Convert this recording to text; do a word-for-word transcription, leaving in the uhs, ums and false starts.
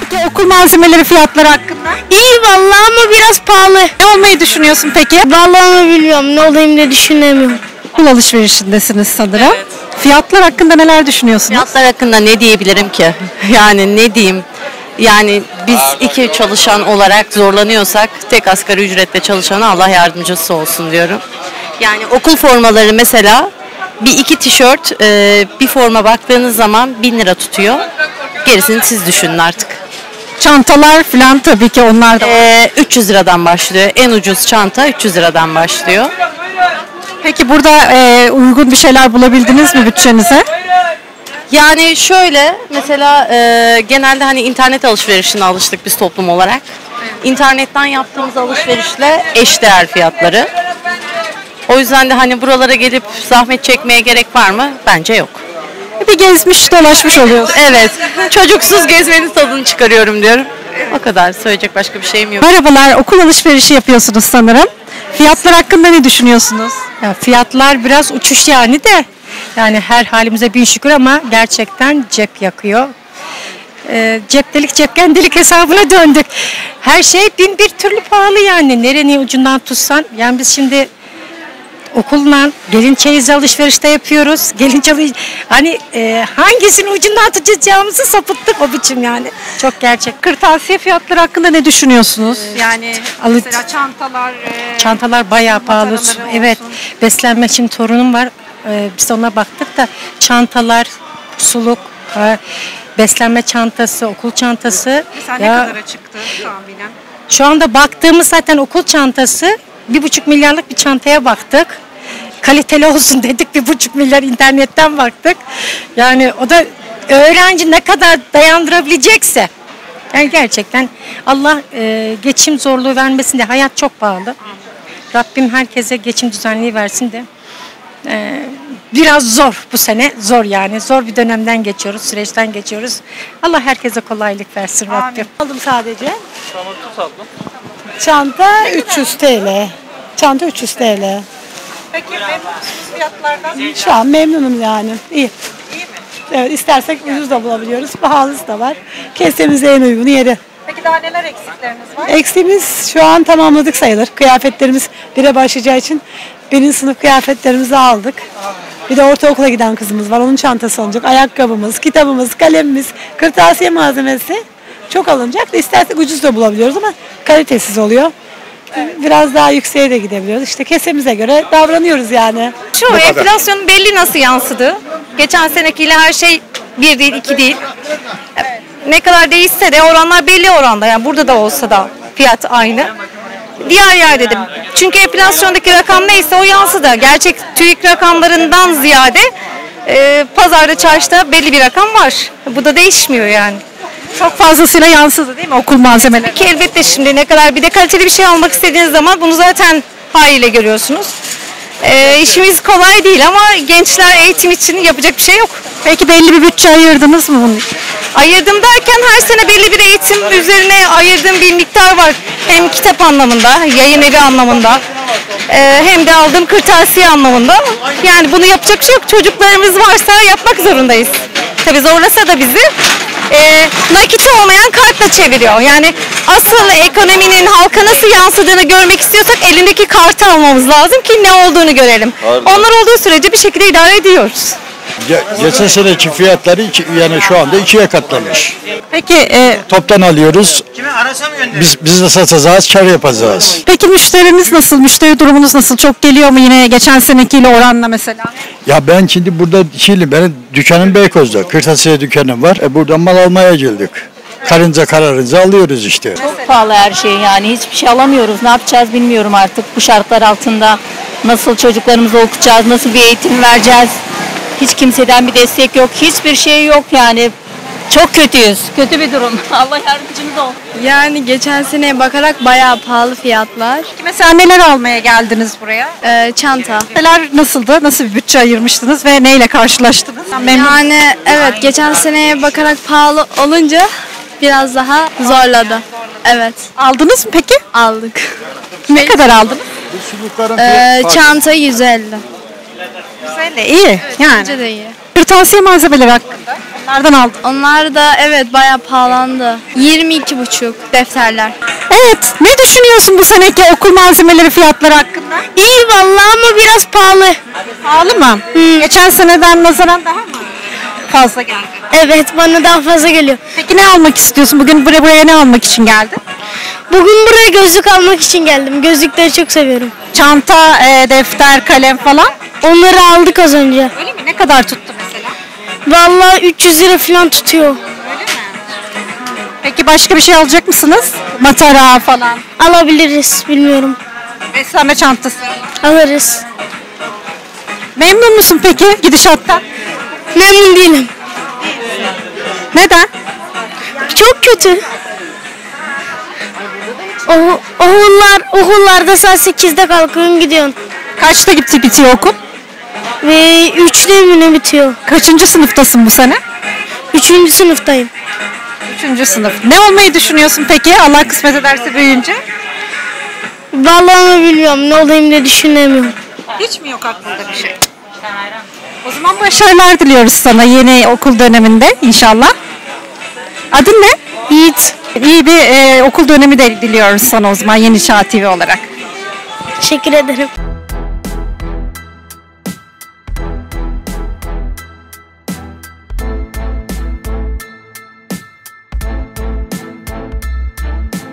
Peki okul malzemeleri fiyatları hakkında? İyi vallahi ama biraz pahalı. Ne olmayı düşünüyorsun peki? Vallahi bilmiyorum, ne olayım diye düşünemiyorum. Okul alışverişindesiniz sanırım. Evet. Fiyatlar hakkında neler düşünüyorsunuz? Fiyatlar hakkında ne diyebilirim ki? Yani ne diyeyim? Yani biz iki çalışan olarak zorlanıyorsak tek asgari ücretle çalışana Allah yardımcısı olsun diyorum. Yani okul formaları mesela bir iki tişört e, bir forma baktığınız zaman bin lira tutuyor. Gerisini siz düşünün artık. Çantalar falan tabii ki onlar da var. E, üç yüz liradan başlıyor. En ucuz çanta üç yüz liradan başlıyor. Peki burada e, uygun bir şeyler bulabildiniz mi bütçenize? Yani şöyle mesela e, genelde hani internet alışverişine alıştık biz toplum olarak. İnternetten yaptığımız alışverişle eşdeğer fiyatları. O yüzden de hani buralara gelip zahmet çekmeye gerek var mı? Bence yok. Bir gezmiş dolaşmış oluyoruz. Evet. Çocuksuz gezmenin tadını çıkarıyorum diyorum. O kadar. Söyleyecek başka bir şeyim yok. Merhabalar, okul alışverişi yapıyorsunuz sanırım. Fiyatlar hakkında ne düşünüyorsunuz? Ya fiyatlar biraz uçuş yani de. Yani her halimize bin şükür ama gerçekten cep yakıyor. Ee, cep delik cepken delik hesabına döndük. Her şey bin bir türlü pahalı yani. Nerenin ucundan tutsan. Yani biz şimdi okulla gelin çeyizi alışverişte yapıyoruz. Gelin çeyizi hani e, hangisinin ucundan tutacağımızı sapıttık o biçim yani. Çok gerçek. Kırtasiye fiyatları hakkında ne düşünüyorsunuz? Yani Alı- mesela çantalar, e, Çantalar bayağı pahalı. mataraları Evet. olsun. Beslenme için torunum var. Ee, biz ona baktık da çantalar, suluk, e, beslenme çantası, okul çantası. Mesela ne kadara çıktı tahminen? Şu anda baktığımız zaten okul çantası bir buçuk milyarlık bir çantaya baktık. Kaliteli olsun dedik, bir buçuk milyar internetten baktık. Yani o da öğrenci ne kadar dayandırabilecekse. Yani gerçekten Allah e, geçim zorluğu vermesin de hayat çok pahalı. Rabbim herkese geçim düzenliği versin de. Ee, biraz zor bu sene, zor yani. Zor bir dönemden geçiyoruz, süreçten geçiyoruz. Allah herkese kolaylık versin Rabbim. Aldım sadece. Çanta üç yüz T L. Çanta üç yüz T L. Peki memnunsunuz fiyatlardan? Şu an memnunum yani. İyi. İyi mi? Evet, istersek ucuz da bulabiliyoruz. Pahalısı da var. Kesemize en uygunu yeri. Peki daha neler eksikleriniz var? Eksiğimiz şu an tamamladık sayılır. Kıyafetlerimiz bire başlayacağı için birinci sınıf kıyafetlerimizi aldık. Bir de ortaokula giden kızımız var. Onun çantası alınacak. Ayakkabımız, kitabımız, kalemimiz, kırtasiye malzemesi çok alınacak. İstersek ucuz da bulabiliyoruz ama kalitesiz oluyor. Biraz daha yükseğe de gidebiliyoruz. İşte kesemize göre davranıyoruz yani. Şu enflasyon belli nasıl yansıdı. Geçen senekiyle her şey bir değil, iki değil. Ne kadar değişse de oranlar belli oranda. Yani burada da olsa da fiyat aynı. Diğer yerde de. Çünkü enflasyondaki rakam neyse o yansıdı. Gerçek TÜİK rakamlarından ziyade e, pazarda, çarşıda belli bir rakam var. Bu da değişmiyor yani. Çok fazlasıyla yansıdı değil mi okul malzemeleri? Ki elbette şimdi ne kadar bir de kaliteli bir şey almak istediğiniz zaman bunu zaten haliyle görüyorsunuz. E, işimiz kolay değil ama gençler eğitim için yapacak bir şey yok. Peki belli bir bütçe ayırdınız mı bunun için? Ayırdım derken her sene belli bir eğitim üzerine ayırdığım bir miktar var. Hem kitap anlamında, yayın evi anlamında, e, hem de aldığım kırtasiye anlamında. Yani bunu yapacak bir şey yok. Çocuklarımız varsa yapmak zorundayız. Tabii zorlasa da bizi e, nakit olmayan kartla çeviriyor. Yani asıl ekonominin halka nasıl yansıdığını görmek istiyorsak elindeki kartı almamız lazım ki ne olduğunu görelim. Pardon. Onlar olduğu sürece bir şekilde idare ediyoruz. Ge- geçen seneki fiyatları iki, yani şu anda ikiye katlamış. Peki e, Toptan alıyoruz. Biz biz de satacağız, kar yapacağız. peki müşteriniz nasıl? Müşteri durumunuz nasıl? Çok geliyor mu yine geçen senekiyle oranla mesela? Ya ben şimdi burada değilim. Benim dükkanım Beykoz'da. Kırtasiye dükkanım var. E buradan mal almaya geldik. Karınca kararınca alıyoruz işte. Çok pahalı her şey yani hiçbir şey alamıyoruz. Ne yapacağız bilmiyorum artık bu şartlar altında. Nasıl çocuklarımızı okutacağız, nasıl bir eğitim vereceğiz. Hiç kimseden bir destek yok, hiçbir şey yok yani. Çok kötüyüz, kötü bir durum. Allah yardımcımız olsun. Yani geçen seneye bakarak bayağı pahalı fiyatlar. Peki mesela neler almaya geldiniz buraya? Ee, çanta. Neler nasıldı? Nasıl bir bütçe ayırmıştınız ve neyle karşılaştınız? Memnun. Yani evet geçen seneye bakarak pahalı olunca biraz daha zorladı. Evet Aldınız mı peki? aldık. Ne kadar aldınız? Ee, çanta yüz elli. Güzel, iyi. Yani. Bence de iyi. Kırtasiye malzemeleri hakkında. Onlardan aldın. Onlar da evet bayağı pahalandı. yirmi iki buçuk defterler. Evet. Ne düşünüyorsun bu seneki okul malzemeleri fiyatları hakkında? İyi vallahi ama biraz pahalı. Pahalı mı? Geçen seneden nazaran daha mı fazla geldi? Evet bana daha fazla geliyor. Peki ne almak istiyorsun? Bugün buraya, buraya ne almak için geldin? Bugün buraya gözlük almak için geldim. Gözlükleri çok seviyorum. Çanta, e, defter, kalem falan. Onları aldık az önce. Öyle mi? Ne kadar tuttu mesela? Vallahi üç yüz lira falan tutuyor. Peki başka bir şey alacak mısınız? Matara falan. Alabiliriz bilmiyorum. Beslenme çantası. Alırız. Memnun musun peki gidişattan? Memnun değilim. Neden? Çok kötü. O, okullar, okullarda saat sekizde kalkıyorsun gidiyorsun. Kaçta gitti bitiyor okul? Ve üçte mi ne bitiyor? Kaçıncı sınıftasın bu sene? Üçüncü sınıftayım. Üçüncü sınıf. Ne olmayı düşünüyorsun peki Allah kısmet ederse büyüyünce? Vallahi onu bilmiyorum. Ne olayım diye düşünemiyorum. Hiç mi yok aklında bir şey? O zaman başarılar diliyoruz sana yeni okul döneminde inşallah. Adın ne? Yiğit. İyi bir e, okul dönemi de diliyoruz sana o zaman Yeni Çağ T V olarak. Teşekkür ederim.